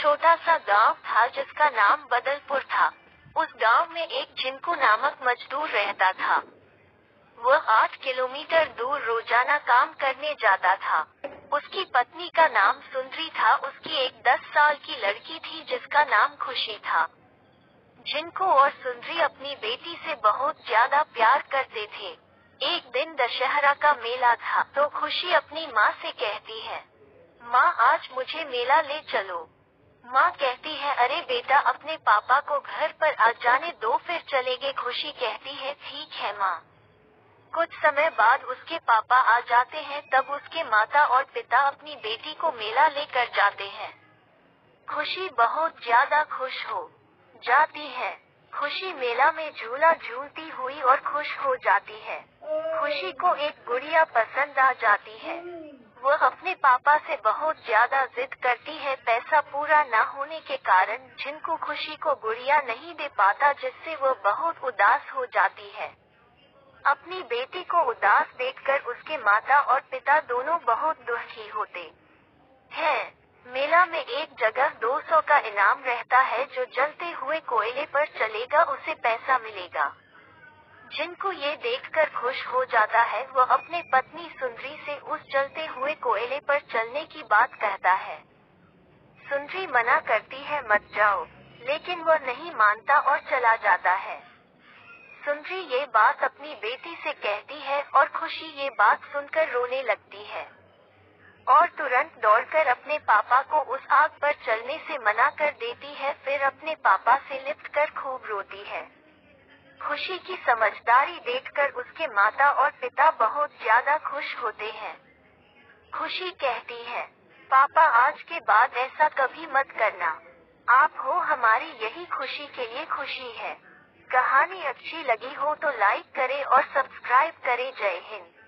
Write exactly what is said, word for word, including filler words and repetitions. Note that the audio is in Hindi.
छोटा सा गांव था जिसका नाम बदलपुर था। उस गांव में एक जिनको नामक मजदूर रहता था। वह आठ किलोमीटर दूर रोजाना काम करने जाता था। उसकी पत्नी का नाम सुंदरी था। उसकी एक दस साल की लड़की थी जिसका नाम खुशी था। जिनको और सुंदरी अपनी बेटी से बहुत ज्यादा प्यार करते थे। एक दिन दशहरा का मेला था तो खुशी अपनी माँ से कहती है, माँ आज मुझे मेला ले चलो। माँ कहती है, अरे बेटा अपने पापा को घर पर आ जाने दो फिर चलेंगे। खुशी कहती है, ठीक है माँ। कुछ समय बाद उसके पापा आ जाते हैं। तब उसके माता और पिता अपनी बेटी को मेला लेकर जाते हैं। खुशी बहुत ज्यादा खुश हो जाती है। खुशी मेला में झूला झूलती हुई और खुश हो जाती है। खुशी को एक गुड़िया पसंद आ जाती है। वह अपने पापा से बहुत ज्यादा जिद करती है। पैसा पूरा न होने के कारण जिनको खुशी को गुड़िया नहीं दे पाता, जिससे वह बहुत उदास हो जाती है। अपनी बेटी को उदास देखकर उसके माता और पिता दोनों बहुत दुखी होते हैं। मेला में एक जगह दो सौ का इनाम रहता है। जो जलते हुए कोयले पर चलेगा उसे पैसा मिलेगा। जिनको ये देखकर खुश हो जाता है, वह अपने पत्नी सुंदरी से उस जलते हुए कोयले पर चलने की बात कहता है। सुंदरी मना करती है, मत जाओ, लेकिन वह नहीं मानता और चला जाता है। सुंदरी ये बात अपनी बेटी से कहती है और खुशी ये बात सुनकर रोने लगती है और तुरंत दौड़कर अपने पापा को उस आग पर चलने से मना कर देती है। फिर अपने पापा से लिपटकर खूब रोती है। खुशी की समझदारी देखकर उसके माता और पिता बहुत ज्यादा खुश होते हैं। खुशी कहती है, पापा आज के बाद ऐसा कभी मत करना। आप हो हमारी यही खुशी के लिए खुशी है। कहानी अच्छी लगी हो तो लाइक करें और सब्सक्राइब करें। जय हिंद।